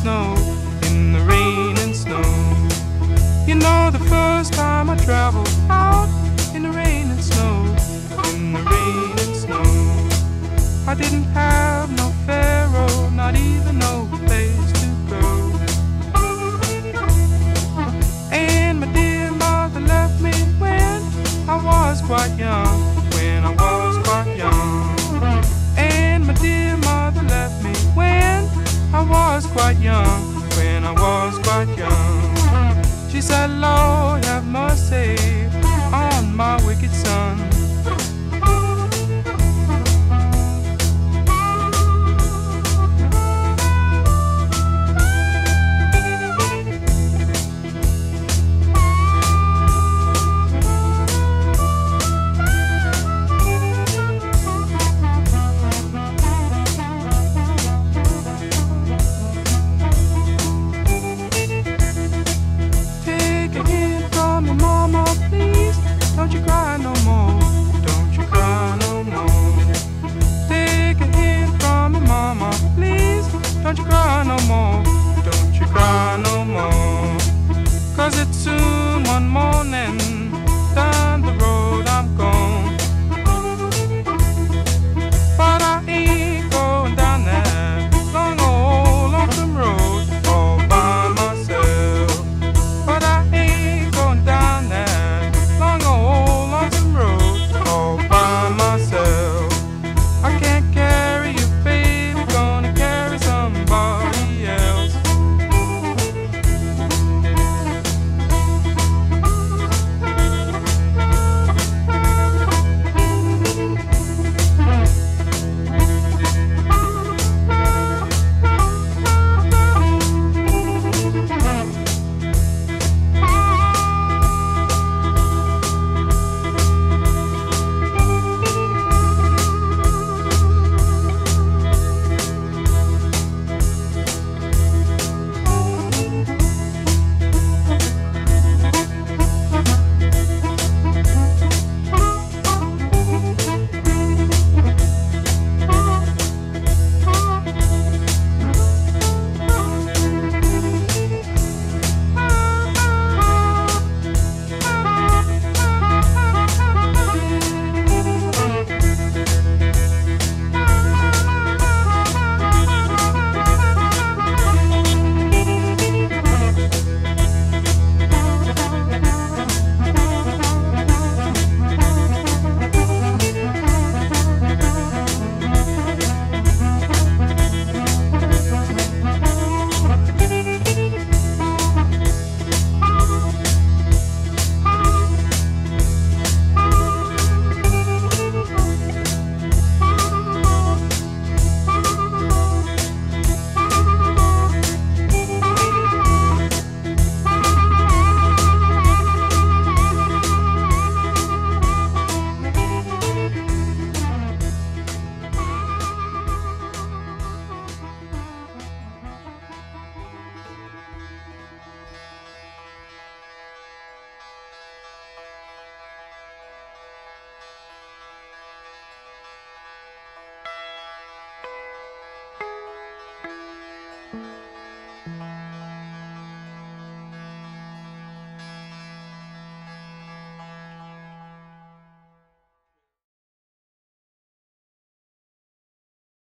snow, in the rain and snow. You know the first time I traveled out in the rain and snow, in the rain and snow. I didn't have no pharaoh, not even no place to go. And my dear mother left me when I was quite young, when I was quite young. And my dear mother left me when I was quite young, when I was quite young. She said, Lord, have mercy on my wicked son.